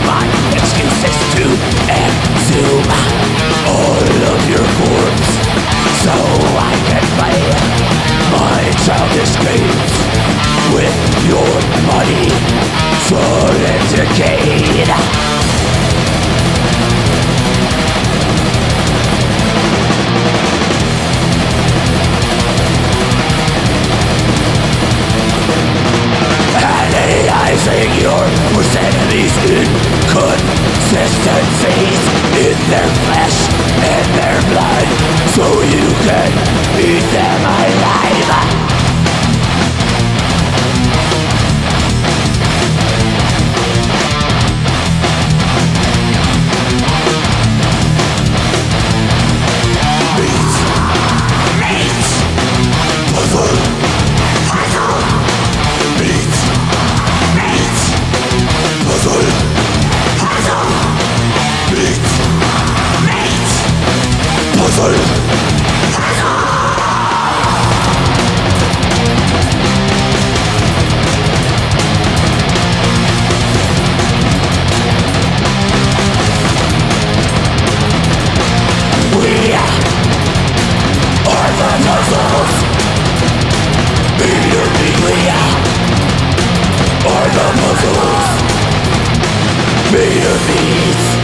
my excuses to exhume all of your corpse, so I can play my childish games with your body thrown in decay. Analyzing your worst enemies' inconsistencies in their flesh and their blood, so you can eat them alive. Made of these